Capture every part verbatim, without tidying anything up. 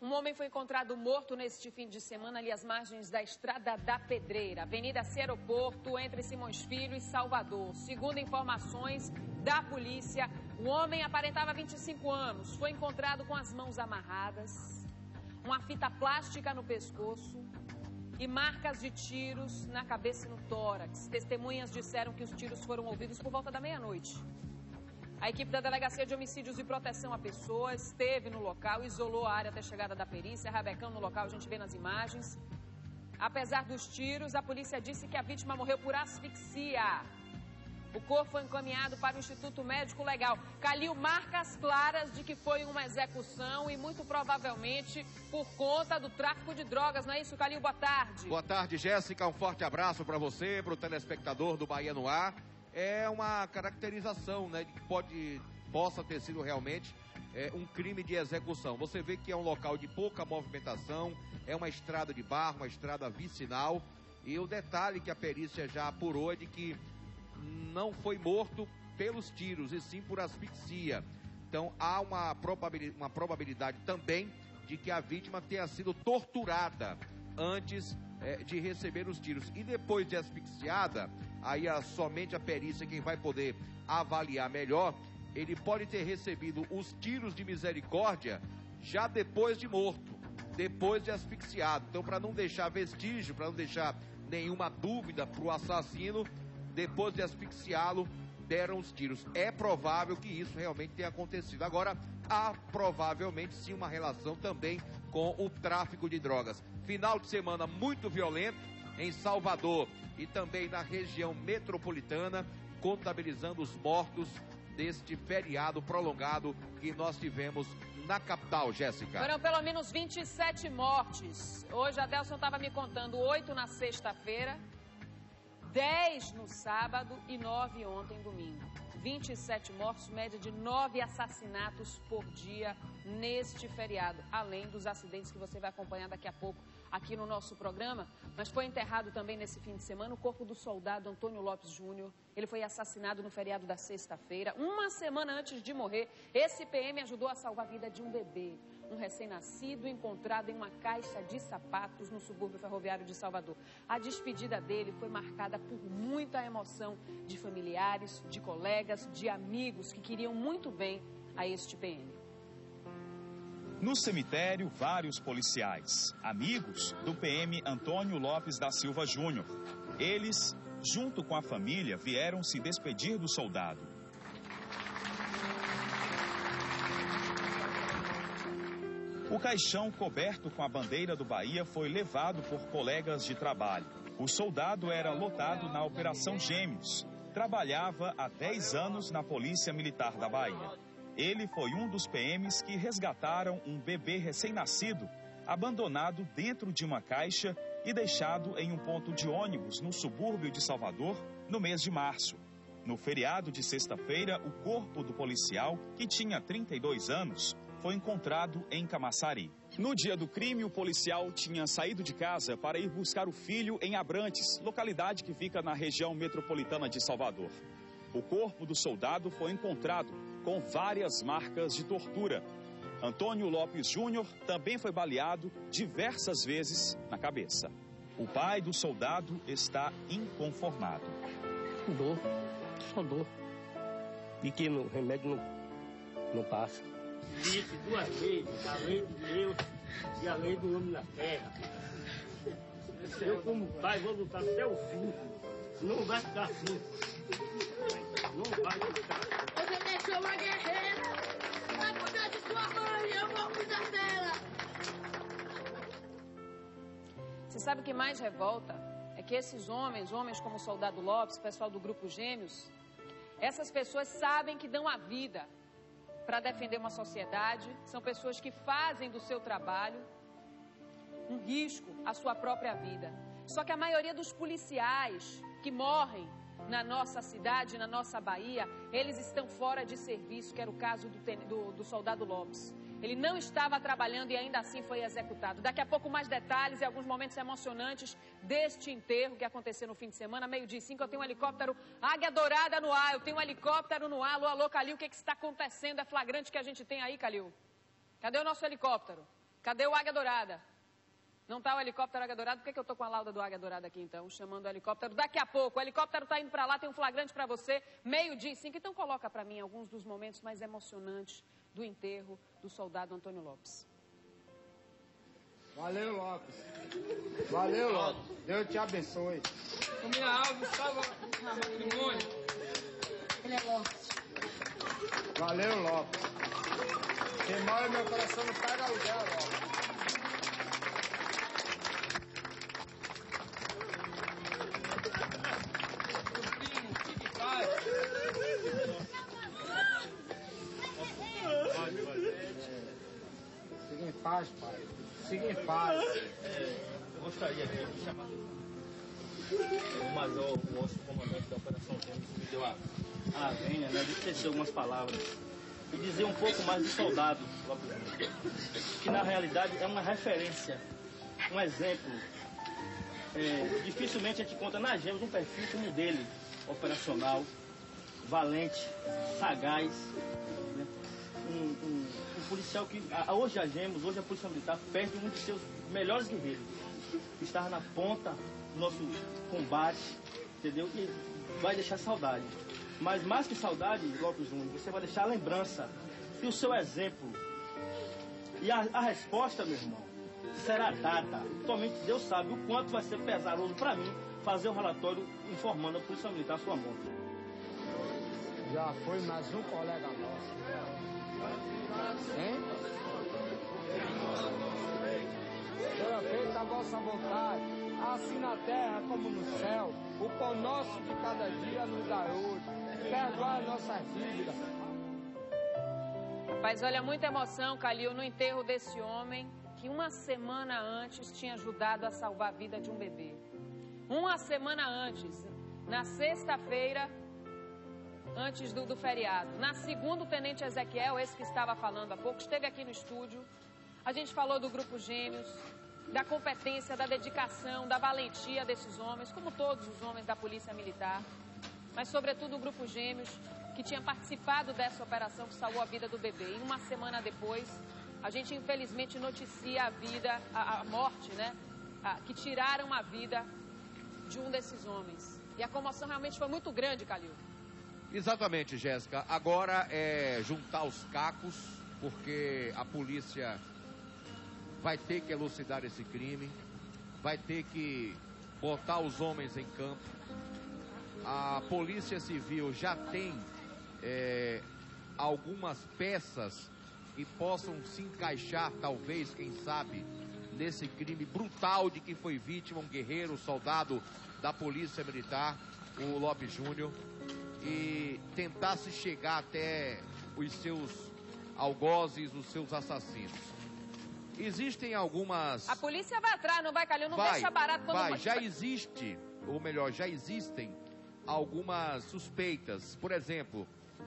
Um homem foi encontrado morto neste fim de semana ali às margens da Estrada da Pedreira, Avenida Aeroporto, entre Simões Filho e Salvador. Segundo informações da polícia, o homem aparentava vinte e cinco anos. Foi encontrado com as mãos amarradas, uma fita plástica no pescoço e marcas de tiros na cabeça e no tórax. Testemunhas disseram que os tiros foram ouvidos por volta da meia-noite. A equipe da Delegacia de Homicídios e Proteção à Pessoa esteve no local, isolou a área até a chegada da perícia, rabecão no local, a gente vê nas imagens. Apesar dos tiros, a polícia disse que a vítima morreu por asfixia. O corpo foi encaminhado para o Instituto Médico Legal. Calil, marcas claras de que foi uma execução e muito provavelmente por conta do tráfico de drogas, não é isso, Calil? Boa tarde. Boa tarde, Jéssica. Um forte abraço para você, para o telespectador do Bahia no Ar. É uma caracterização, né, de que pode, possa ter sido realmente é, um crime de execução. Você vê que é um local de pouca movimentação, é uma estrada de barro, uma estrada vicinal. E o detalhe que a perícia já apurou é de que não foi morto pelos tiros, e sim por asfixia. Então há uma probabilidade, uma probabilidade também de que a vítima tenha sido torturada antes é, de receber os tiros. E depois de asfixiada, aí a, somente a perícia quem vai poder avaliar melhor. Ele pode ter recebido os tiros de misericórdia já depois de morto, depois de asfixiado. Então, para não deixar vestígio, para não deixar nenhuma dúvida para o assassino, depois de asfixiá-lo, deram os tiros. É provável que isso realmente tenha acontecido. Agora, há provavelmente sim uma relação também com o tráfico de drogas. Final de semana muito violento em Salvador e também na região metropolitana, contabilizando os mortos deste feriado prolongado que nós tivemos na capital, Jéssica. Foram pelo menos vinte e sete mortes. Hoje a Delson estava me contando oito na sexta-feira, dez no sábado e nove ontem, domingo. vinte e sete mortos, média de nove assassinatos por dia neste feriado, além dos acidentes que você vai acompanhar daqui a pouco aqui no nosso programa. Mas foi enterrado também nesse fim de semana o corpo do soldado Antônio Lopes Júnior. Ele foi assassinado no feriado da sexta-feira, uma semana antes de morrer. Esse P M ajudou a salvar a vida de um bebê, um recém-nascido encontrado em uma caixa de sapatos no subúrbio ferroviário de Salvador. A despedida dele foi marcada por muita emoção de familiares, de colegas, de amigos que queriam muito bem a este P M. No cemitério, vários policiais, amigos do P M Antônio Lopes da Silva Júnior. Eles, junto com a família, vieram se despedir do soldado. O caixão coberto com a bandeira do Bahia foi levado por colegas de trabalho. O soldado era lotado na Operação Gêmeos. Trabalhava há dez anos na Polícia Militar da Bahia. Ele foi um dos P Ms que resgataram um bebê recém-nascido, abandonado dentro de uma caixa e deixado em um ponto de ônibus no subúrbio de Salvador no mês de março. No feriado de sexta-feira, o corpo do policial, que tinha trinta e dois anos, foi encontrado em Camaçari. No dia do crime, o policial tinha saído de casa para ir buscar o filho em Abrantes, localidade que fica na região metropolitana de Salvador. O corpo do soldado foi encontrado com várias marcas de tortura. Antônio Lopes Júnior também foi baleado diversas vezes na cabeça. O pai do soldado está inconformado. Dor, só dor. E que no remédio não, não passa. Disse duas vezes a lei de Deus e a lei do homem na terra. Eu, como pai, vou lutar até o fim. Não vai ficar assim. Não vai ficar. Você deixou uma guerreira. Vai cuidar de sua mãe, eu vou cuidar dela. Você sabe o que mais revolta? É que esses homens, homens como o soldado Lopes, o pessoal do Grupo Gêmeos, essas pessoas sabem que dão a vida para defender uma sociedade, são pessoas que fazem do seu trabalho um risco à sua própria vida. Só que a maioria dos policiais que morrem na nossa cidade, na nossa Bahia, eles estão fora de serviço, que era o caso do, do, do soldado Lopes. Ele não estava trabalhando e ainda assim foi executado. Daqui a pouco mais detalhes e alguns momentos emocionantes deste enterro que aconteceu no fim de semana, meio-dia e cinco. Eu tenho um helicóptero Águia Dourada no ar, eu tenho um helicóptero no ar. Alô, alô, Calil, o que, que está acontecendo? É flagrante que a gente tem aí, Calil? Cadê o nosso helicóptero? Cadê o Águia Dourada? Não está o helicóptero Águia Dourada? Por que, que eu estou com a lauda do Águia Dourada aqui, então? Chamando o helicóptero. Daqui a pouco, o helicóptero está indo para lá, tem um flagrante para você, meio-dia e cinco. Então coloca para mim alguns dos momentos mais emocionantes do enterro do soldado Antônio Lopes. Valeu, Lopes. Valeu, Lopes. Deus te abençoe. O minha Alves estava na matrimônio. Ele é Lopes. Valeu, Lopes. Quem mora meu coração não paga aluguel, Lopes. Siga em paz, pai. Siga em paz. É, eu gostaria aqui de chamar o major, o nosso comandante da Operação Gêmeos, que me deu a, a vênia, né, de tecer algumas palavras e dizer um pouco mais do soldado Lopes Júnior, que na realidade é uma referência, um exemplo. É, dificilmente a gente encontra na Gêmeos um perfil como o dele, operacional, valente, sagaz, né? um, um, um policial que a, hoje a Gêmeos, hoje a Polícia Militar perde um dos seus melhores guerreiros, que estava na ponta do nosso combate, entendeu? E vai deixar saudade. Mas mais que saudade, Lopes Júnior, você vai deixar a lembrança e o seu exemplo. E a, a resposta, meu irmão, será dada. Somente Deus sabe o quanto vai ser pesaroso para mim fazer um relatório informando a Polícia Militar a sua morte. Já foi mais um colega nosso. Hein? Seja feita a vossa vontade, assim na terra como no céu. O pão nosso de cada dia nos dá hoje. Perdoai nossas dívidas. Rapaz, olha, muita emoção, Calil, no enterro desse homem que uma semana antes tinha ajudado a salvar a vida de um bebê. Uma semana antes, na sexta-feira, antes do, do feriado. Na segunda, o tenente Ezequiel, esse que estava falando há pouco, esteve aqui no estúdio. A gente falou do Grupo Gêmeos, da competência, da dedicação, da valentia desses homens, como todos os homens da Polícia Militar, mas sobretudo o Grupo Gêmeos, que tinha participado dessa operação que salvou a vida do bebê. E uma semana depois, a gente infelizmente noticia a vida, a, a morte, né? A, que tiraram a vida de um desses homens. E a comoção realmente foi muito grande, Calil. Exatamente, Jéssica. Agora é juntar os cacos, porque a polícia vai ter que elucidar esse crime, vai ter que botar os homens em campo. A Polícia Civil já tem é, algumas peças que possam se encaixar, talvez, quem sabe, nesse crime brutal de que foi vítima um guerreiro, soldado da Polícia Militar, o Lopes Júnior, e tentar se chegar até os seus algozes, os seus assassinos. Existem algumas... A polícia vai atrás, não vai, Calil? Não vai, deixa barato quando... Vai, já existe, ou melhor, já existem algumas suspeitas. Por exemplo,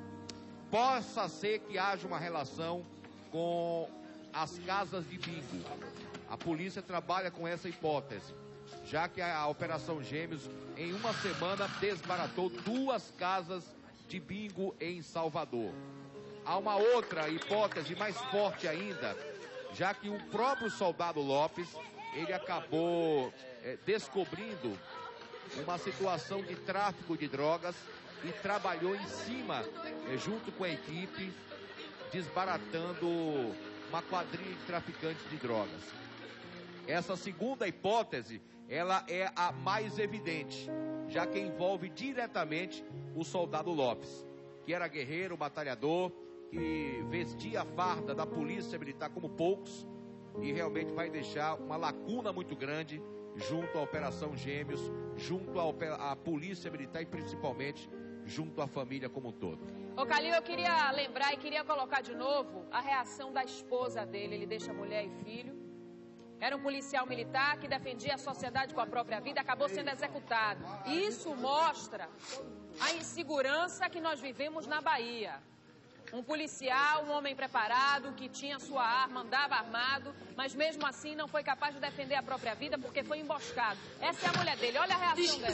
possa ser que haja uma relação com as casas de bingo. A polícia trabalha com essa hipótese, já que a Operação Gêmeos, em uma semana, desbaratou duas casas de bingo em Salvador. Há uma outra hipótese mais forte ainda, já que o próprio soldado Lopes, ele acabou é, descobrindo uma situação de tráfico de drogas e trabalhou em cima, é, junto com a equipe, desbaratando uma quadrilha de traficantes de drogas. Essa segunda hipótese, ela é a mais evidente, já que envolve diretamente o soldado Lopes, que era guerreiro, batalhador, que vestia a farda da Polícia Militar como poucos e realmente vai deixar uma lacuna muito grande junto à Operação Gêmeos, junto à, à Polícia Militar e principalmente junto à família como um todo. Ô Calil, eu queria lembrar e queria colocar de novo a reação da esposa dele. Ele deixa mulher e filho. Era um policial militar que defendia a sociedade com a própria vida, acabou sendo executado. Isso mostra a insegurança que nós vivemos na Bahia. Um policial, um homem preparado, que tinha sua arma, andava armado, mas mesmo assim não foi capaz de defender a própria vida porque foi emboscado. Essa é a mulher dele, olha a reação dela.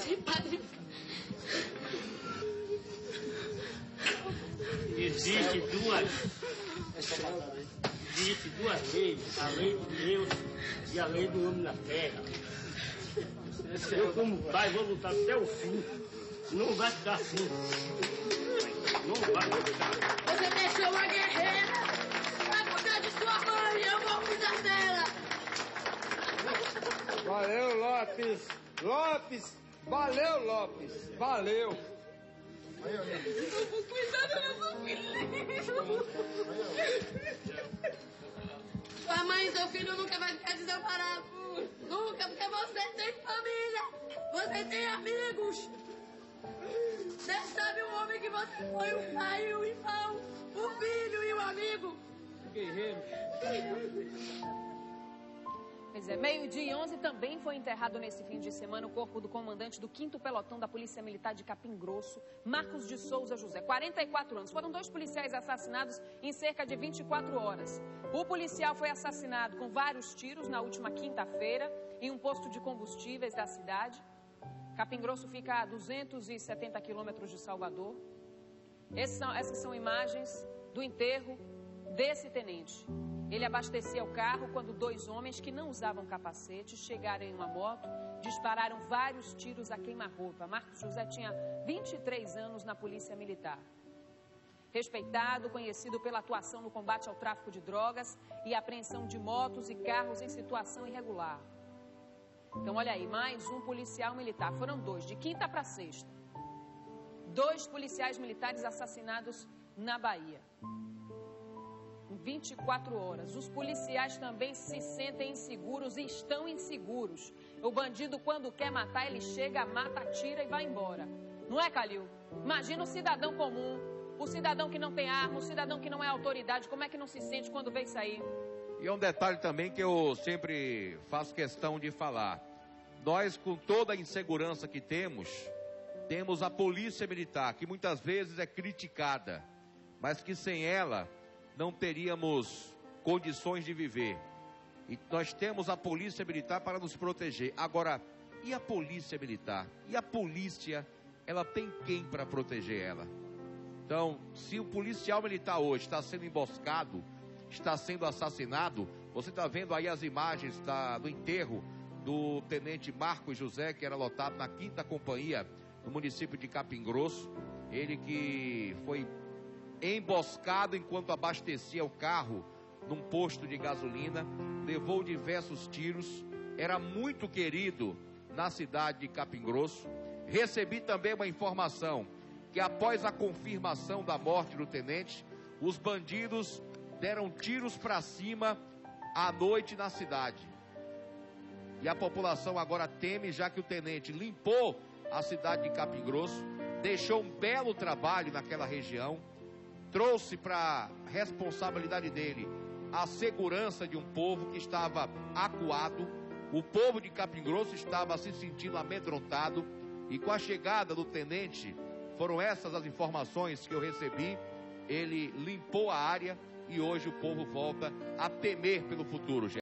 Existe duas, disse duas vezes, a lei de Deus e a lei do homem na terra. Eu, como pai, vou lutar até o fim. Não vai ficar assim. Não vai ficar. Você deixou uma guerreira pra cuidar de sua mãe, eu vou cuidar dela. Valeu, Lopes. Lopes. Valeu, Lopes. Valeu. Eu vou cuidar da minha filha. Sua mãe e seu filho nunca vai ficar desamparado. Nunca, porque você tem família. Você tem amigos. Você sabe o homem que você foi, o pai, o irmão, o filho e o amigo. Guerreiro. Pois é, meio-dia e onze também foi enterrado nesse fim de semana o corpo do comandante do quinto Pelotão da Polícia Militar de Capim Grosso, Marcos de Souza José, quarenta e quatro anos. Foram dois policiais assassinados em cerca de vinte e quatro horas. O policial foi assassinado com vários tiros na última quinta-feira em um posto de combustíveis da cidade. Capim Grosso fica a duzentos e setenta quilômetros de Salvador. Essas são, essas são imagens do enterro desse tenente. Ele abastecia o carro quando dois homens que não usavam capacete chegaram em uma moto, dispararam vários tiros a queima-roupa. Marcos José tinha vinte e três anos na Polícia Militar. Respeitado, conhecido pela atuação no combate ao tráfico de drogas e apreensão de motos e carros em situação irregular. Então, olha aí, mais um policial militar. Foram dois, de quinta para sexta. Dois policiais militares assassinados na Bahia. Em vinte e quatro horas. Os policiais também se sentem inseguros e estão inseguros. O bandido, quando quer matar, ele chega, mata, atira e vai embora. Não é, Calil? Imagina o cidadão comum, o cidadão que não tem arma, o cidadão que não é autoridade, como é que não se sente quando vê isso aí? E é um detalhe também que eu sempre faço questão de falar. Nós, com toda a insegurança que temos, temos a Polícia Militar, que muitas vezes é criticada, mas que sem ela não teríamos condições de viver. E nós temos a Polícia Militar para nos proteger. Agora, e a Polícia Militar? E a polícia, ela tem quem para proteger ela? Então, se o policial militar hoje está sendo emboscado, está sendo assassinado, você está vendo aí as imagens da, do enterro do tenente Marcos José, que era lotado na quinta companhia no município de Capim Grosso. Ele que foi emboscado enquanto abastecia o carro num posto de gasolina, levou diversos tiros, era muito querido na cidade de Capim Grosso. Recebi também uma informação que após a confirmação da morte do tenente, os bandidos deram tiros para cima à noite na cidade. E a população agora teme, já que o tenente limpou a cidade de Capim Grosso, deixou um belo trabalho naquela região, trouxe para a responsabilidade dele a segurança de um povo que estava acuado. O povo de Capim Grosso estava se sentindo amedrontado, e com a chegada do tenente, foram essas as informações que eu recebi. Ele limpou a área e hoje o povo volta a temer pelo futuro.